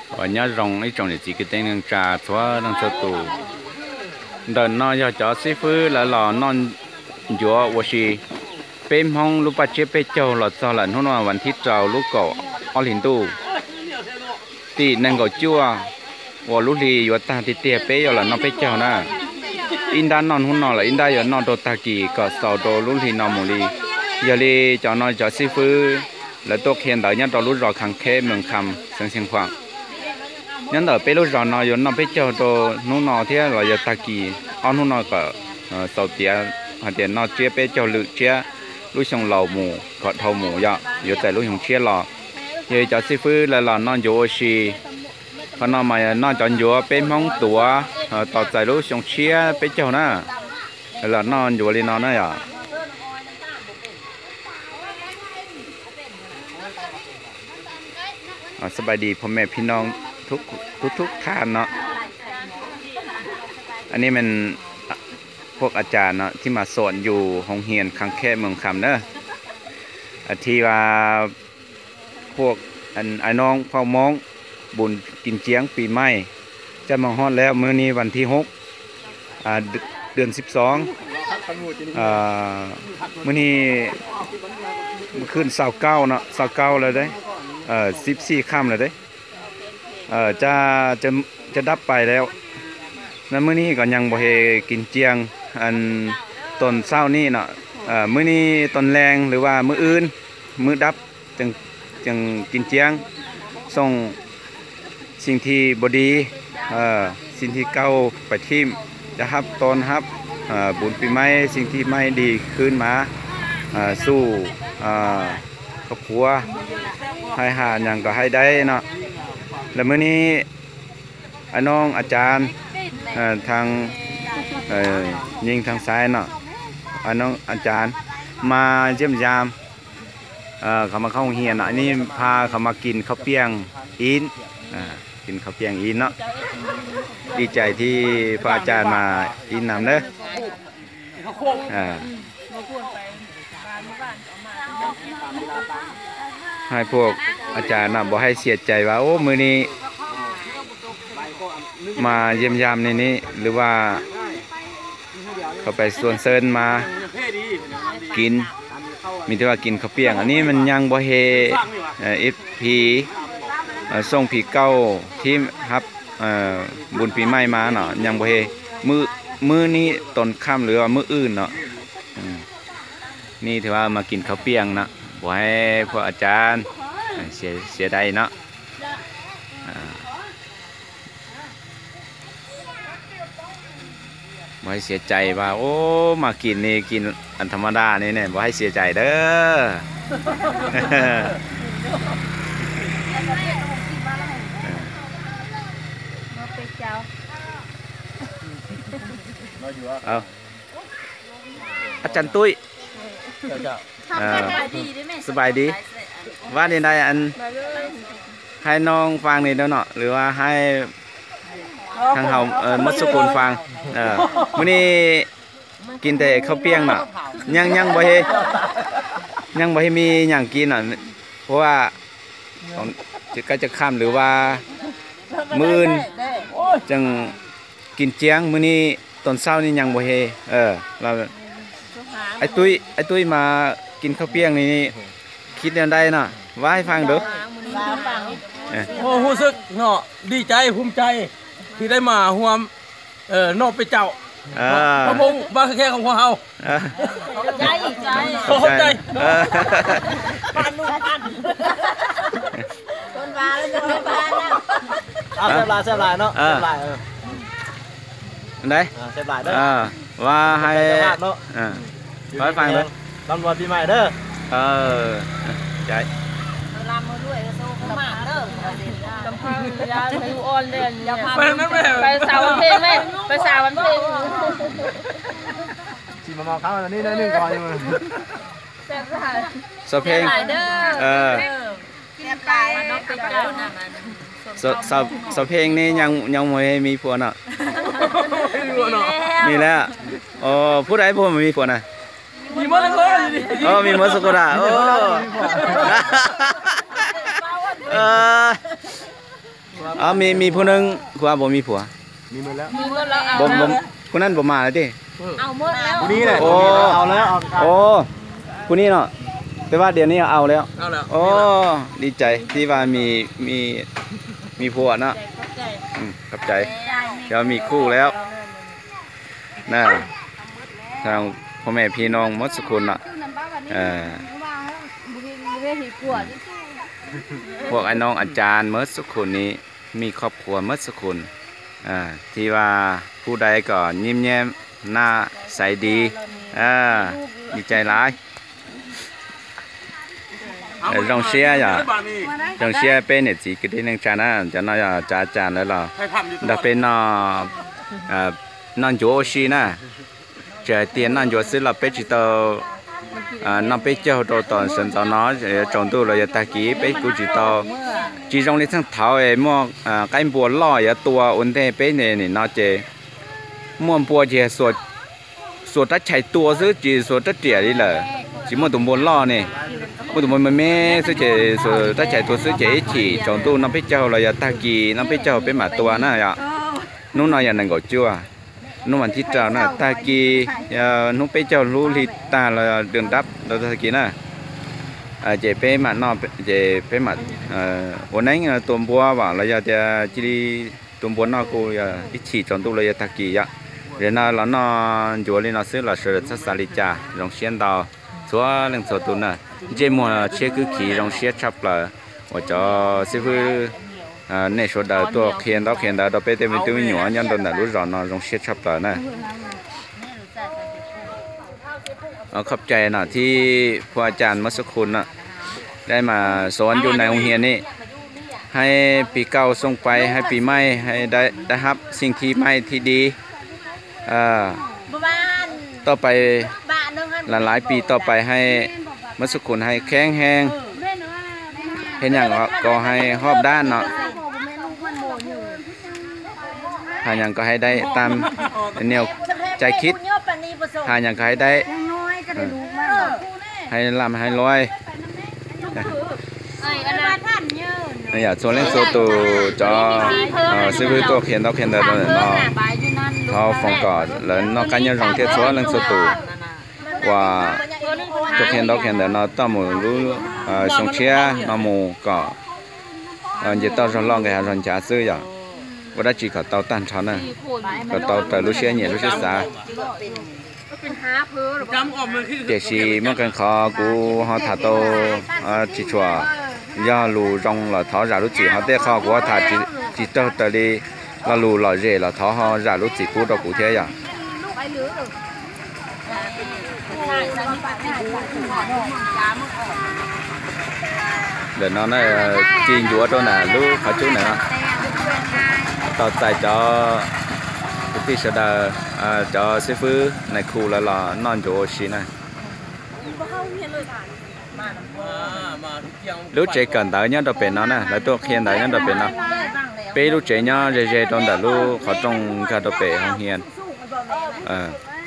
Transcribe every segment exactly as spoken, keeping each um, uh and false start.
và nhớ rong ấy trong để chỉ cái tên đang trà xóa đang sơ tù đợt nó cho chó xí phứ là lò non chúa và xì bên hông lúc bắt chế bên châu là sao là nó làวันที่เจ้าลูกเกาะอลินตูตีนั่งเกาะจั่วว่าลูกลีอยู่ตาติเตียเป้ยlà nó bên châu naอินดานนอนหุ่นนอนละอินดาอยู่นอนโดตากีก็สาวโดลูกลีนอนมูลีอย่าลีจอนอนจอซีฟื้อแล้วตัวเขียนต่อยันต่อลูกรอคังเข้เมืองคำเสียงเสียงขวางยันต่อไปลูกรอนอนอยู่นอนไปเจ้าโดนู่นนอที่เราอยู่ตากีอ้อนนู่นนอก็สาวเตียหันเตียนนอเจี๊ยไปเจ้าลึกเจี๊ยลูกชงเหล่าหมูก็เท่าหมูยะอยู่แต่ลูกชงเชี่ยหล่อเยจอซีฟื้อแล้วหล่อนอนอยู่ชีพอนอนมานอนจอนอยู่เป็นห้องตัวต่อใจลูกชงเชี่ยไปเจ้าน่ะแล้วนอนอยู่ลีนอนน่ะอ่ะสบายดีพ่อแม่พี่น้องทุกทุกทุกท่านเนาะอันนี้มันพวกอาจารย์เนาะที่มาสอนอยู่ห้องเรียนคังแค่เมืองคำเนอะที่ว่าพวกอันไอ้น้องพ่อมองบุญกินเจียงปีใหม่จะมาฮอดแล้วมื้อนี้วันที่หกอ่าเดือนสิบสองอ่ามื้อนี้มื้อคืนเสาร์เก้าเนาะเสาร์เก้าแล้วได้เอ่อสิบสี่ค่ำเลยเด้เอ่อจะจะจะดับไปแล้วแล้วมื้อนี้ก็ยังบ่เฮกินเจียงอันตอนเช้านี่เนาะเอ่อมื้อนี้ตอนแรงหรือว่ามื้ออื่นมื้อดับจึงจึงกินเจียงส่งสิ่งที่บ่ดีเอ่อสิ่งที่เก่าไปทิ่มจะรับตอนรับเอ่อบุญปีใหม่สิ่งที่ไม่ดีขึ้นมาเอ่อสู้เอ่อครอบครัวให้หาอย่างก็ให้ได้เนาะแล้วมื้อนี้ไอ้น้องอาจารย์ทางยิงทางซ้ายเนาะไอ้น้องอาจารย์มาเยี่ยมยามเขามาเข้าโรงเรียนเนาะนี่พาเขามากินข้าวเปียงอินกินข้าวเปียงอินเนาะดีใจที่พระอาจารย์มาอินนำเด้อให้พวกอาจารย์นะบอกให้เสียใจว่าโอ้มือนี้มาเยี่ยมยามในนี้หรือว่าเขาไปส่วนเซินมากินมีแต่ว่ากินข้าวเปียงอันนี้มันยังบ่เฮเอฟพีส่งผีเก้าที่ครับบุญปีใหม่มาเนาะยังบ่เฮมือมือนี้ตอนค่ำหรือว่ามืออื่นเนาะนี่ถือว่ามากินข้าวเปียงเนาะบอกให้พวกอาจารย์เสียเสียดายเนาะบอกให้เสียใจว่าโอ้มากินนี่กินอันธรรมดานี่เนี่ยบอกให้เสียใจเด้อเอาอาจารย์ตุ้ยสบายดีว่าในใดอันให้น้องฟังนี่เนาะหรือว่าให้ทางเขาเออมัสกุลฟังเออมื้อนี้กินแต่ข้าวเปียงเนาะยังยังบ่เฮยังบ่เฮมีหยังกินเนาะเพราะว่าของจะก็จะข้ามหรือว่ามื้อจังกินเจียงมื้อนี้ตอนเช้านี่ยังบ่เฮเออเราไอ้ตุ้ยไอ้ตุ้ยมากินข้าวเปียงนี่คิดยังไงเนาะว่าให้ฟังดูโอ้รู้สึกเนาะดีใจภูมิใจที่ได้มาร่วมเอ่อนอกไปเจ้าพระมงบ้าแค่ของพวกเราใจใจขอบใจปันลูกปันคนบ้าแล้วจะไม่บ้าแล้วเอาเซฟลายเซฟลายเนาะเซฟลายเออไหนเซฟลายเด้อว่าให้เนาะว่าให้ฟังเลยตำรวจปีใหม่เด้อเออใจลำมือด้วยก็โซ่ขมาเด้อกำพังยาพายุอ่อนเด่นยาพาไปสาววันเพลงไหมไปสาววันเพลงชิมมาเข้าอันนี้ได้หนึ่งก่อนอยู่แซ่บหลายสาวเพลงเออแซ่บตายน้องเป็นเจ้าน่ะสาวสาวสาวเพลงนี่ยังยังไม่มีผัวเนาะมีแล้วอ๋อผู้ใดผัวไม่มีผัวน่ะมีมอสโกดาอ๋อมีมอสโกดาโอ้เอออ๋อมีมีผู้นึงคือว่าบ่มีผัวมีหมดแล้วมีหมดแล้วเอาบ่บ่ผู้นั้นบ่มาแล้วติเอาหมดแล้วผู้นี้แหละโอ้เอาแล้วเอาโอ้ผู้นี้เนาะแต่ว่าเดี๋ยวนี้เอาแล้วเอาแล้วโอ้ดีใจที่ว่ามีมีมีผัวเนาะเข้าใจอืมขอบใจเดี๋ยวมีคู่แล้วนะทางพ่อแม่พี่น้องหมดสุขุนเนาะเอ่อพวกไอ้น้องอาจารย์หมดสุขุนนี้มีครอบครัวหมดสุขุนอ่าที่ว่าผู้ใดก็ยิ้มแย้มหน้าใสดีอ่าดีใจหลายrong xe à rong xe bên này chỉ cái đến năng trà na cho nó là trà trà nữa là đặc biệt nó à nó chỗ xí na trời tiền nó chỗ xí là bên chỉ tao à nó bên cho đồ toàn sân tao nó trồng tu là ta kỹ bên cũng chỉ tao chỉ trong này thằng tháo ấy mua à cái bùa lo ya tua ổn định bên này này nó chơi mua bùa chơi sốt sốt đã chạy tua chứ chỉ sốt đã trẻ đi là chỉ mua tụi bùa lo này một tụi mình mẹ sẽ chạy rồi ta chạy tôi sẽ chạy chỉ trong tôi nó biết châu là giờ ta kỳ nó biết châu biết mà tôi nè ạ nó nói giờ này gọi chưa nó mà chỉ trào nè ta kỳ nó biết châu lú li ta là đường đắp đâu ta kỳ nè à chạy biết mà nó chạy biết mà hôm nay tuần búa bảo là giờ chạy chỉ tuần búa nó cô chỉ trong tôi là giờ ta kỳ ạ rồi nó là nó chúa lên nó sẽ là sự sát sali cha rong xiên đào chúa lên số tuần nè chế mua chế cứ khí rong xe chắp là và cho sư phụ này số đời tôi khen đó khen đó đó bây giờ mình tôi nhỏ nhân đồ là lúc rồi nó rong xe chắp là nèขอบใจนะที่พระอาจารย์มัสคุณนะได้มาสอนอยู่ในโรงเรียนนี้ให้ปีเก่าส่งไปให้ปีใหม่ให้ได้ได้รับสิ่งที่ใหม่ที่ดีต่อไปหลายๆปีต่อไปให้มัสกุลให้แข็งแรงเห็นอย่างก็ให้รอบด้านเนาะหาอย่างก็ให้ได้ตามแนวใจคิดหาอย่างก็ให้ได้ให้ลำให้รวยอยากชวนเล่นโซตูจอซื้อตัวเขียนตัวเขียนเดินเนาะเขาฟงก่อนแล้วนอกกันยังรองเทียบชวนเล่นโซตูว่าตัวเขียนตัวเขียนเดินเนาะตั้งหมู่รู้สงเชียมาหมู่ก็จะต้องรองรองกันรองจ่าซื้ออย่างว่าได้จีเขาเตาตันชั้นน่ะก็เตาแต่รู้เชียเนี่ยรู้เชียสาเดี๋ยวชีเมื่อกันเขากูเขาถ่าโตจีชัวย่าลูรองเราท้อจ่ารู้จีเขาเตะเขากูถ่าจีจีเตอร์ตะลีเราลูเราเร่เราท้อเขาจ่ารู้จีกูตัวกูเทียอย่างเดี๋ยวน้องน่ะจีนยัวตัวน่ะลูกเขาจุ๊น่ะต่อใจจอที่เสดาจอซื้อฟื้นในครูแล้วล่ะนอนอยู่ชีน่ะlúc trẻ cần tới nhá đặc biệt nó nè là tôi khen tới nhá đặc biệt nó bé lúc trẻ nhá dễ dễ trong đó lúc họ trong cả đặc biệt không hiền à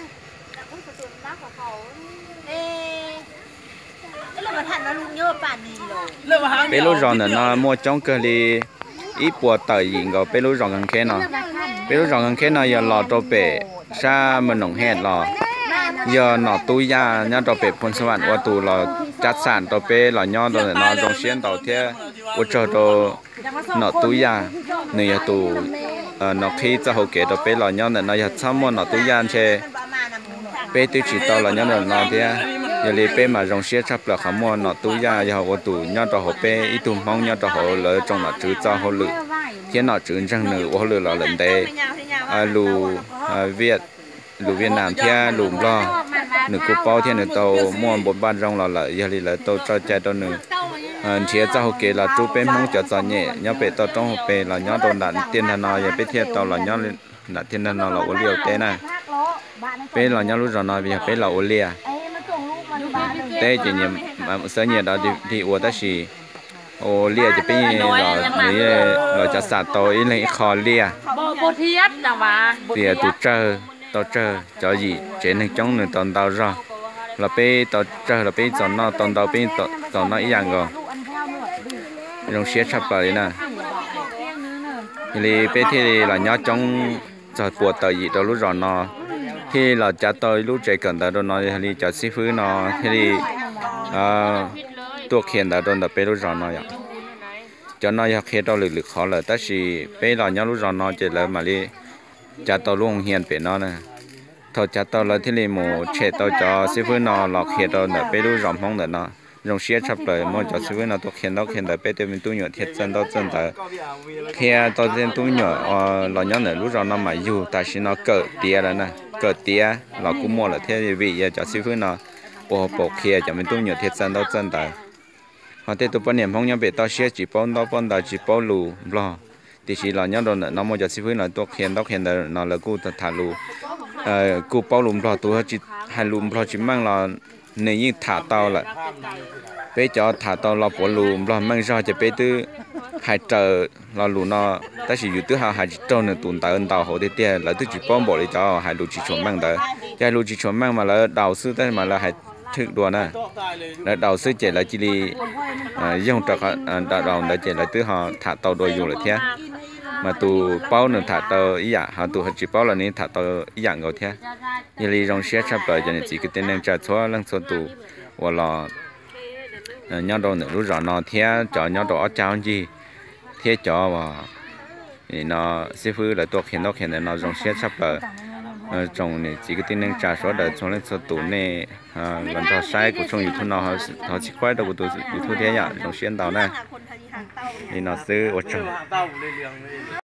bé lúc rồi nó mua trong cơ li ít bùa tờ gì rồi bé lúc rồi gần khen nó bé lúc rồi gần khen nó giờ lò đặc biệt sa mình nồng hẹn lò giờ nó túi ra nhá đặc biệt phun svan qua tù lò chặt sản tàu pe là nho rồi nó trong xiên tàu thế, u chờ tàu nó túi ra, nửa tù nó khi cho hậu kế tàu pe là nho này nó giờ xong một nó túi ra che, pe tiêu chỉ tàu là nho rồi nó thế, giờ lấy pe mà trong xiên chắp là không mua nó túi ra giờ hậu tù nho tàu hậu pe ít tù mong nho tàu hậu lỡ trong nó chữ cho hậu lự, thế nó chữ rằng nửa hậu lự là lần đây, lù Việt lù Việt Nam thế lù lo nửa cục bao thế nửa tàu mua một ban rong là lại giờ là tàu cho chạy tàu nửa chia cho hậu kế là chú bên mong cho cho nhẹ nhớ về tàu trong hậu về là nhớ tàu đạn tiền là nó giờ bên thiệt tàu là nhớ là tiền là nó là ô liu thế này bên là nhớ lúc rồi nó bây giờ bên là ô liu thế chỉ nhầm mà sớm nhẹ đó thì thì ô ta chỉ ô liu chỉ bên là này là cho sạt tàu ý là khó liu thì tụ chơi tàu chơi cho gì trên hình trong nửa tàu tàu ra là pe tàu chơi là pe chọn nó tàu tàu pe tàu nó ý dạng rồi dùng xe chập lại nè thì bé thì là nhớ trong giờ buộc tờ gì đó lúc rồi nó thì là cha tôi lúc trẻ cần đó nó thì cha sư phụ nó thìตัวเขียนแต่โดนแต่ไปรู้รอนอยจะน้อยเขียนตัวหลึกๆขอเลยแต่สิไปรอนยรู้รอนอจะเลยมาลีจะตัวลุงเฮียนเป็นนอนะถ้าจะตัวเลยที่ลีหมูเชตัวจอสิฟื้นนอหลอกเขียนตัวแต่ไปรู้รอนห้องแต่นอรงเสียชับเลยมันจะสิฟื้นนอตัวเขียนตัวเขียนแต่ไปตัวเป็นตัวหยดเทียนตัวจนแต่เขียนตัวเป็นตัวหยดเออหลอนยเนี่ยรู้รอนอมาอยู่แต่สินอเกิดเตี้ยแล้วนะเกิดเตี้ยหลอกกูมัวเลยเทียนวิจะสิฟื้นนอปอปอเขียจะเป็นตัวหยดเทียนตัวจนแต่họ thấy tụi bọn niệm phong nhau bị tao xé chỉ bao đó bao đó chỉ bao lù lo thì chỉ là nhau rồi nó mua cho xí với nó tôi khen tao khen là nó là cô thả lù cô bao lù lo tôi chỉ hai lù lo chỉ mang là nếu như thả tao là bây giờ thả tao là bao lù lo mang ra chỉ bây tư hai chờ là lù nó ta chỉอยู่tư hai hai trâu nữa tuần tại ân tao họ thế tiền là tư chỉ bao bỏ đi cho hai lù chỉ chuẩn mang tới hai lù chỉ chuẩn mang mà là đào sư tới mà là hai thực đùa nè là đầu sư chỉ là chỉ đi dùng trật đạo đầu là chỉ là từ họ thả tàu đôi dù là thế mà tụ bao nữa thả tàu ý dạng họ tụ chỉ bao là nên thả tàu ý dạng rồi thế như là trong xe sắp tới cho nên chỉ cái tên nên trả số lần số tụ hoặc là nhau đầu nữa lúc rõ nó thế cho nhau đầu trao gì thế cho và nó sư phụ là tôi khen nó khen nó trong xe sắp tới trong này chỉ cái tin năng trả số đời trong lên số tủ này lần đầu sai của trong YouTube nó họ chỉ quay được của tôi YouTube thế nhở trong xuyên tàu này thì nóซื้อ ở trong